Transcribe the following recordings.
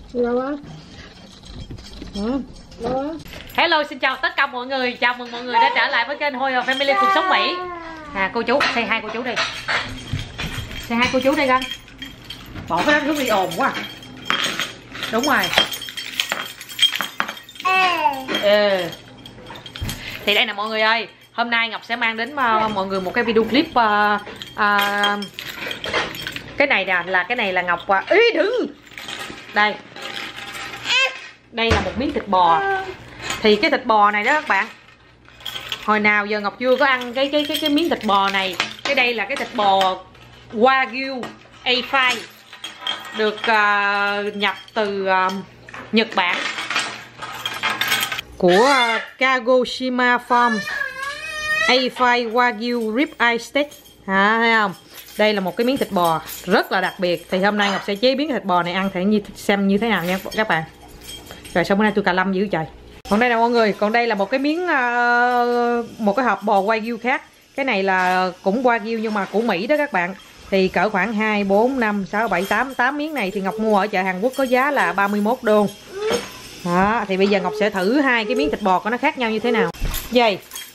Lâu á. Hello, xin chào tất cả mọi người. Chào mừng mọi người đã trở lại với kênh Hồi Hộp Family Cuộc Sống Mỹ. Cô chú, say hai cô chú đi. Say hai cô chú đi Ganh. Bỏ cái đó nước đi ồn quá. Đúng rồi. Thì đây nè mọi người ơi. Hôm nay Ngọc sẽ mang đến mọi người một cái video clip. Cái này là cái này là Ngọc. Ý đừng. Đây. Đây là một miếng thịt bò. Thì cái thịt bò này đó các bạn, hồi nào giờ Ngọc chưa có ăn cái miếng thịt bò này. Cái đây là cái thịt bò Wagyu A5 được nhập từ Nhật Bản của Kagoshima Farm. A5 Wagyu Ribeye Steak. Thấy không? Đây là một cái miếng thịt bò rất là đặc biệt. Thì hôm nay Ngọc sẽ chế biến cái thịt bò này ăn thử xem như thế nào nha các bạn. Rồi sao bữa nay tôi cà lâm dữ trời. Còn đây nè mọi người, còn đây là một cái miếng một cái hộp bò Wagyu khác. Cái này là cũng Wagyu nhưng mà của Mỹ đó các bạn. Thì cỡ khoảng 2, 4, 5, 6, 7, 8 miếng này thì Ngọc mua ở chợ Hàn Quốc có giá là 31 đô. Đó, thì bây giờ Ngọc sẽ thử hai cái miếng thịt bò có nó khác nhau như thế nào. Dây.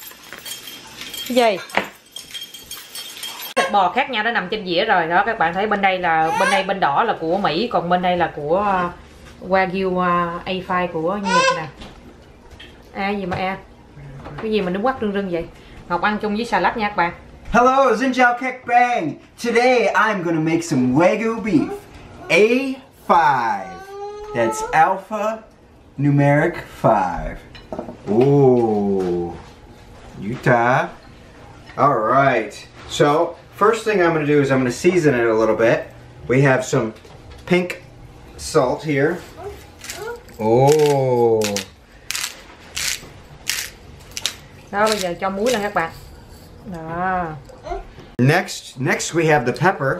Thịt bò khác nhau đã nằm trên dĩa rồi đó, các bạn thấy bên đây là bên đỏ là của Mỹ, còn bên đây là của Wagyu A5 của Nhật nè. Gì mà cái gì mà nó quắt rưng vậy. Ngọc ăn chung với salad nha các bạn. Hello, xin chào các bạn. Today I'm gonna make some Wagyu beef A5. That's alpha numeric 5. Ooh, Utah. All right. So first thing I'm gonna do is I'm gonna season it a little bit. We have some pink salt here. Oh. Đó, bây giờ cho muối lên các bạn. Đó. Next we have the pepper.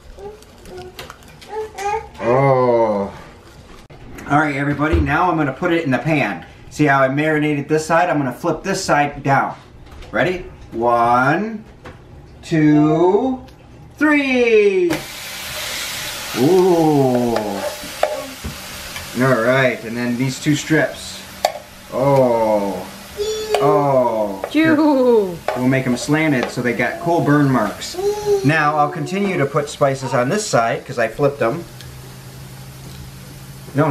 Oh. All right, everybody. Now I'm gonna put it in the pan. See how I marinated this side? I'm gonna flip this side down. Ready? 1, 2, 3. Ooh. All right, and then these two strips. Oh. Oh. We'll make them slanted so they got cool burn marks. Now I'll continue to put spices on this side because I flipped them. No.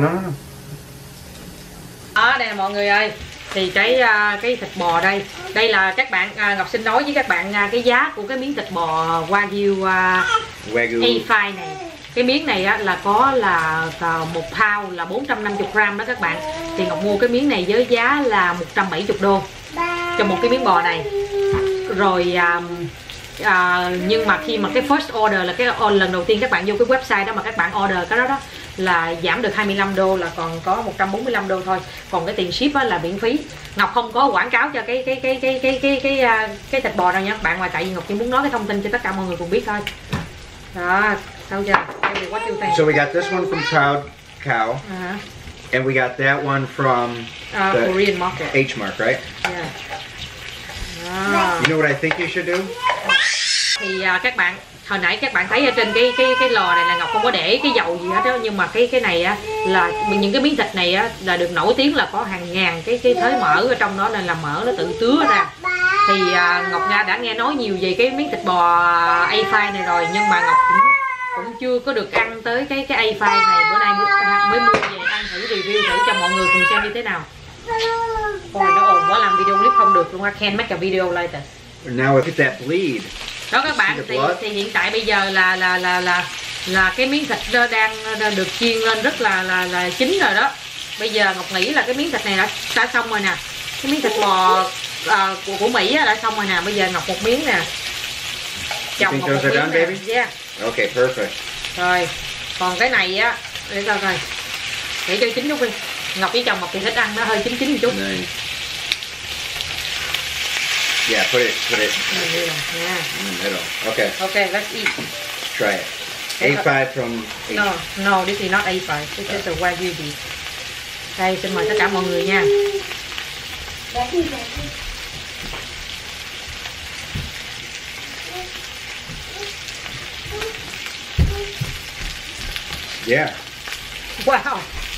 Đây mọi người ơi. Thì cái thịt bò đây là các bạn Ngọc xin nói với các bạn cái giá của cái miếng thịt bò Wagyu A5 này. Cái miếng này á, là có là 1 pound là 450g đó các bạn. Thì Ngọc mua cái miếng này với giá là 170 đô cho một cái miếng bò này. Rồi nhưng mà khi mà cái first order là cái lần đầu tiên các bạn vô cái website đó mà các bạn order cái đó là giảm được 25 đô là còn có 145 đô thôi. Còn cái tiền ship á là miễn phí. Ngọc không có quảng cáo cho cái thịt bò đâu nha các bạn, mà tại vì Ngọc chỉ muốn nói cái thông tin cho tất cả mọi người cùng biết thôi. Đó, sao chưa? So we got this one from Proud Cow. And we got that one from the Korean market. H-Mark, right? Yeah. You know what I think you should do? Thì các bạn hồi nãy các bạn thấy ở trên cái lò này là Ngọc không có để cái dầu gì hết đó, nhưng mà cái này á là những cái miếng thịt này á là được nổi tiếng là có hàng ngàn cái thới mỡ ở trong đó, nên là mỡ nó tự tứa ra. Thì Ngọc Nga đã nghe nói nhiều về cái miếng thịt bò A5 này rồi, nhưng mà Ngọc cũng chưa có được ăn tới cái A5 này. Bữa nay mới mua về ăn thử review thử cho mọi người cùng xem như thế nào. Ôi nó ồn quá, làm video clip không được luôn. I can't make a video later. Now look at that bleed. Đó các bạn, thì hiện tại bây giờ là cái miếng thịt đang được chiên lên rất là chín rồi đó. Bây giờ Ngọc nghĩ là cái miếng thịt này đã xong rồi nè. Cái miếng thịt bò của Mỹ đã xong rồi nè. Bây giờ Ngọc một miếng nè. Chồng Ngọc một miếng nè. Yeah. Okay, perfect. Rồi, còn cái này á, để coi coi. Để cho chín chút đi. Ngọc với chồng Ngọc thì thích ăn nó hơi chín một chút. Nice. Yeah, put it Yeah. in the middle. Okay. Okay, let's eat. Try it. A5 from No, this is not A5. This is a Wagyu beef. Đây, xin mời tất cả mọi người nha. Yeah. Wow.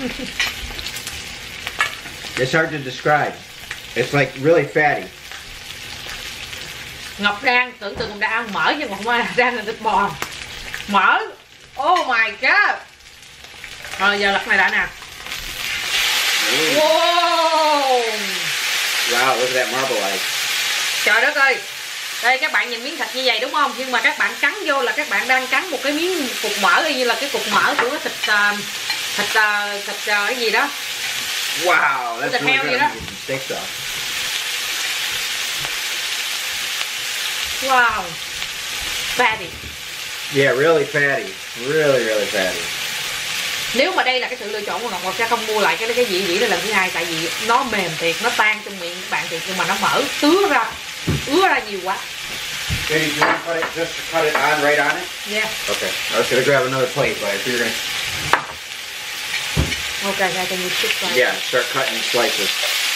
It's hard to describe. It's like really fatty. Ngọc đang tưởng tượng đã ăn mỡ nhưng mà không ai đang là thịt bò. Mỡ. Oh my god. Rồi giờ lật này đã nè. Wow. Wow, look at that marble egg. Trời đất ơi. Đây các bạn nhìn miếng thịt như vậy đúng không? Nhưng mà các bạn cắn vô là các bạn đang cắn một cái miếng cục mỡ y như là cái cục mỡ của thịt cái gì đó. Wow, that's thịt really heo good. vậy đó. Steak sauce. Wow. Fatty. Yeah, really fatty. Really, really fatty. Nếu mà đây là cái sự lựa chọn của Ngọc sẽ không mua lại cái vị đó lần thứ hai, tại vì nó mềm thiệt, nó tan trong miệng các bạn thiệt, nhưng mà nó mỡ ứa ra nhiều quá. Baby, you want to just cut it on right on it? Yeah. Okay. I was gonna grab another plate, but if you're gonna. Okay, I can use this one. Yeah, start cutting slices.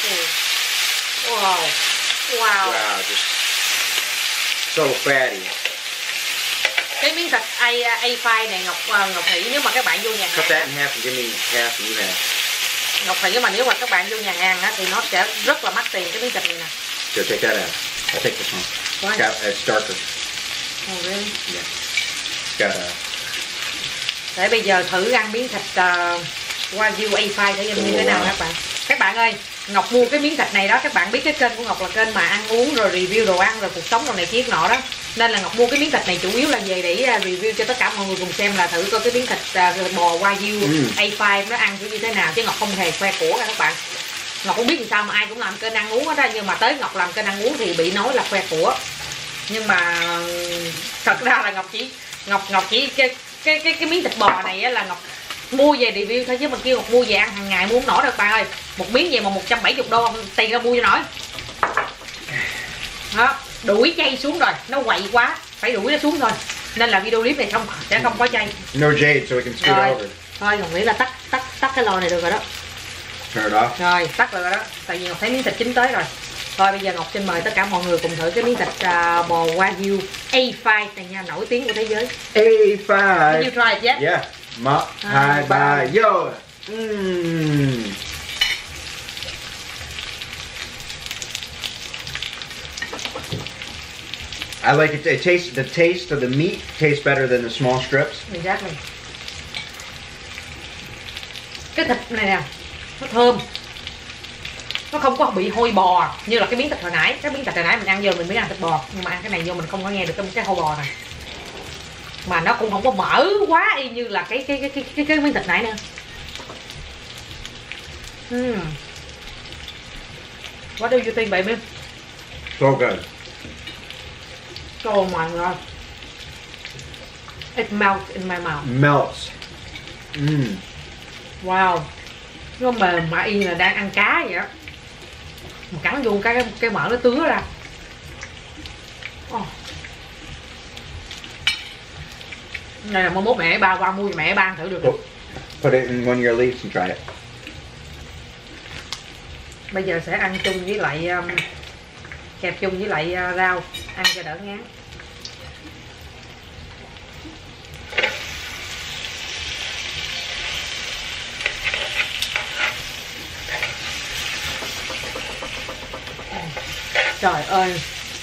Wow. Wow. Wow, just so fatty. Cái miếng thịt A5 này Ngọc nghĩ nếu mà các bạn vô nhà Cut hàng, that in half and give me half and you half. Ngọc nghĩ mà nếu mà các bạn vô nhà hàng á, thì nó sẽ rất là mắc tiền cái miếng thịt này nè. Here, take that out. I'll take this one. Why? It's darker. Oh, really? Yeah. Got Để bây giờ thử ăn miếng thịt Wagyu A5 thử xem như thế nào các bạn. Các bạn ơi, Ngọc mua cái miếng thịt này đó, các bạn biết cái kênh của Ngọc là kênh mà ăn uống rồi review đồ ăn rồi cuộc sống đồ này kia nọ đó. Nên là Ngọc mua cái miếng thịt này chủ yếu là về để review cho tất cả mọi người cùng xem, là thử coi cái miếng thịt bò Wagyu A5 nó ăn như thế nào, chứ Ngọc không hề khoe của các bạn. Ngọc không biết làm sao mà ai cũng làm kênh ăn uống hết đó, nhưng mà tới Ngọc làm kênh ăn uống thì bị nói là khoe của. Nhưng mà thật ra là Ngọc chỉ cái miếng thịt bò này á là Ngọc mua về review thôi, chứ mà kêu Ngọc mua về ăn hàng ngày mua không nổi đâu các bạn ơi. Một miếng về mà 170 đô tiền ra mua cho nổi. Đó, đuổi chay xuống rồi, nó quậy quá, phải đuổi nó xuống thôi. Nên là video clip này sẽ không có chay. No jade, so we can scoot Rồi. over. Thôi Ngọc nghĩ là tắt cái lò này được rồi đó. Turn it off. Rồi, tắt rồi đó. Tại vì Ngọc thấy miếng thịt chín tới rồi. Thôi bây giờ Ngọc xin mời tất cả mọi người cùng thử cái miếng thịt bò Wagyu A5 này nha, nổi tiếng của thế giới. A5. Have you tried it yet? Yeah. 1, 2, 3, yo. I like it. The taste of the meat tastes better than the small strips. Exactly. Cái thịt này nè, nó thơm, nó không có bị hôi bò như là cái miếng thịt hồi nãy. Cái miếng thịt hồi nãy mình ăn vô mình mới ăn thịt bò, nhưng mà ăn cái này vô mình không có nghe được cái hôi bò này, mà nó cũng không có mỡ quá y như là cái miếng thịt nãy nữa. What do you think, baby? So good. Oh my god. It melts in my mouth. Melts. Wow. Nó mềm mà y như là đang ăn cá vậy á. Mà cắn vô cái mỡ nó tứa ra. Đây là mốt mẹ ba qua mua cho mẹ ba thử được. Put it in one of your leaves and try it. Bây giờ sẽ ăn chung với lại kẹp chung với lại rau, ăn cho đỡ ngán. Trời ơi.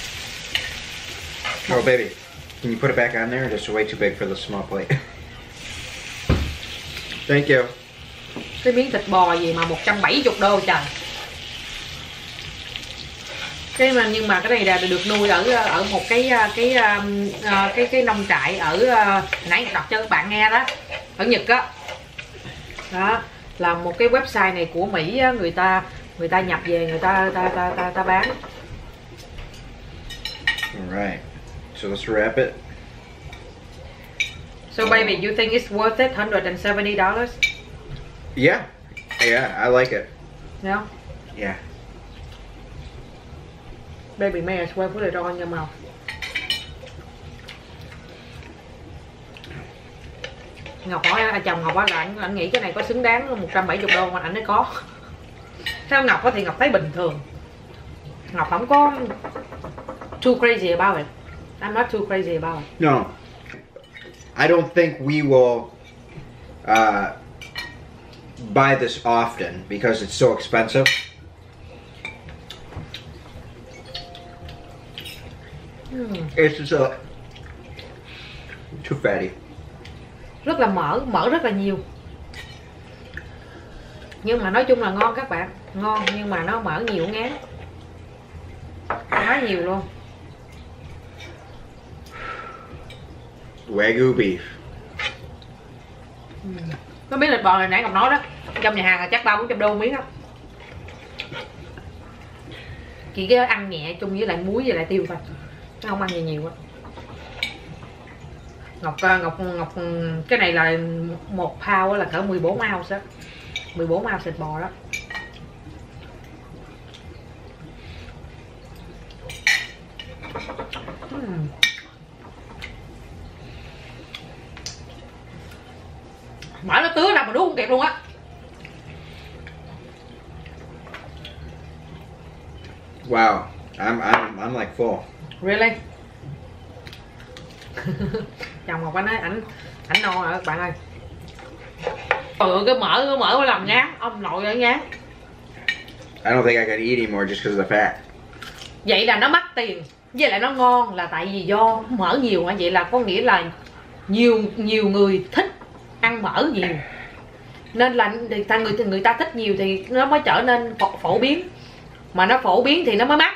Oh baby, can you put it back on there? It's way too big for the small plate. Thank you. Cái miếng thịt bò gì mà 170 đô trời. Nhưng mà cái này là được nuôi ở một cái nông trại ở nãy đọc cho các bạn nghe đó, ở Nhật á. Đó là một cái website này của Mỹ, người ta nhập về, người ta bán. Alright, so let's wrap it. So baby, you think it's worth it? $170? Yeah, I like it. No? Yeah. Baby, may as well put it on your mouth. Ngọc hỏi chồng Ngọc là anh nghĩ cái này có xứng đáng 170 đô mà anh nói có. Theo Ngọc thì Ngọc thấy bình thường. Ngọc không có too crazy about it. I'm not too crazy about it. No, I don't think we will buy this often because it's so expensive. It's just too fatty. Rất là mỡ rất là nhiều. Nhưng mà nói chung là ngon các bạn, ngon nhưng mà nó mỡ nhiều ngán, quá nhiều luôn. Wagyu beef. Có biết thịt bò này nãy Ngọc nói đó, trong nhà hàng là chắc $300-400 miếng á. Chỉ cái ăn nhẹ chung với lại muối với lại tiêu thôi, nó không ăn gì nhiều á. Ngọc cái này là 1 pound là cỡ 14 ounce á, 14 ounce thịt bò đó. Mỡ nó tứa ra mà nuốt không kịp luôn á. Wow, I'm like full. Really? Chồng Ngọc anh nói ảnh no rồi các bạn ơi. Cái mỡ mới làm ngán, ông nội ở ngán. I don't think I can eat anymore just because of the fat. Vậy là nó mắc tiền, với lại nó ngon là tại vì do mỡ nhiều hả? Vậy là có nghĩa là nhiều người thích ăn mỡ nhiều, nên là người ta thích nhiều thì nó mới trở nên phổ biến, mà nó phổ biến thì nó mới mắc.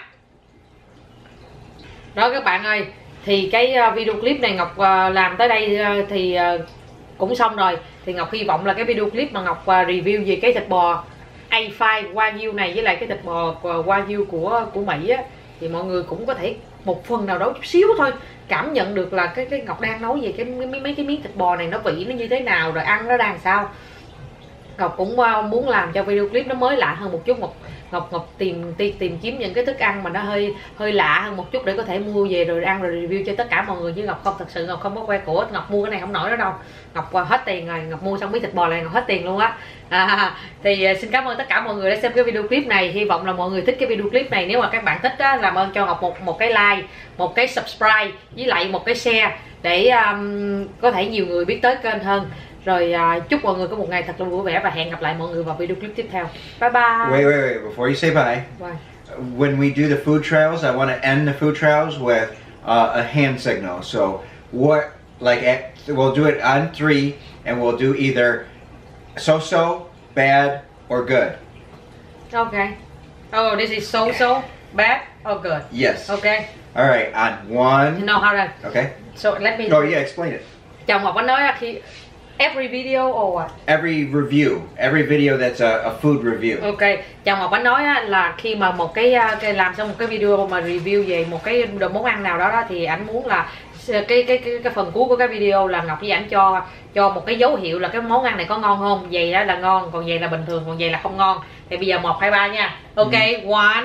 Đó các bạn ơi, thì cái video clip này Ngọc làm tới đây thì cũng xong rồi. Thì Ngọc hy vọng là cái video clip mà Ngọc review về cái thịt bò A5 Wagyu này với lại cái thịt bò Wagyu của Mỹ á, thì mọi người cũng có thể một phần nào đó chút xíu thôi cảm nhận được là cái Ngọc đang nói về mấy cái miếng thịt bò này nó vị nó như thế nào, rồi ăn nó đang sao. Ngọc cũng muốn làm cho video clip nó mới lạ hơn một chút. Ngọc tìm kiếm những cái thức ăn mà nó hơi lạ hơn một chút để có thể mua về rồi ăn rồi review cho tất cả mọi người, chứ Ngọc không, thật sự Ngọc không có que của. Ngọc mua cái này không nổi đó đâu, Ngọc hết tiền rồi. Ngọc mua xong miếng thịt bò này Ngọc hết tiền luôn á. Thì xin cảm ơn tất cả mọi người đã xem cái video clip này. Hy vọng là mọi người thích cái video clip này. Nếu mà các bạn thích á, làm ơn cho Ngọc một cái like, một cái subscribe với lại một cái share để có thể nhiều người biết tới kênh hơn. Rồi chúc mọi người có một ngày thật là vui vẻ và hẹn gặp lại mọi người vào video clip tiếp theo. Bye bye. Wait. Before you say bye. Bye. When we do the food trails, I want to end the food trails with a hand signal. So we'll do it on 3, and we'll do either so-so, bad, or good. Okay. Oh, this is so-so, bad, or good? Yes. Okay. All right, on 1. You know how to. Okay. So let me. Oh yeah, explain it. Chồng Ngọc có nói khi every video or what? Every video that's a food review. Ok, chồng Ngọc có nói là khi mà một cái làm xong một cái video mà review về một cái món ăn nào đó thì ảnh muốn là cái phần cuối của cái video là Ngọc với ảnh cho một cái dấu hiệu là cái món ăn này có ngon không, vậy đó là ngon, còn vậy là bình thường, còn vậy là không ngon. Thì bây giờ 1, 2, 3 nha. Ok, 1, 2,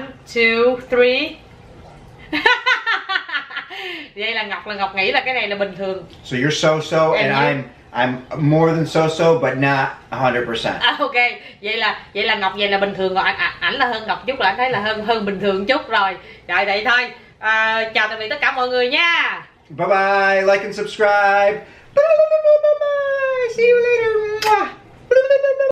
3. Vậy là Ngọc nghĩ là cái này là bình thường. So you're so-so and I'm more than so-so but not 100%. Ok, vậy là Ngọc vậy là bình thường, rồi ảnh là hơn Ngọc chút, là anh thấy là hơn bình thường chút rồi. Rồi vậy thôi. Chào tạm biệt tất cả mọi người nha. Bye bye, like and subscribe. Bye bye. See you later.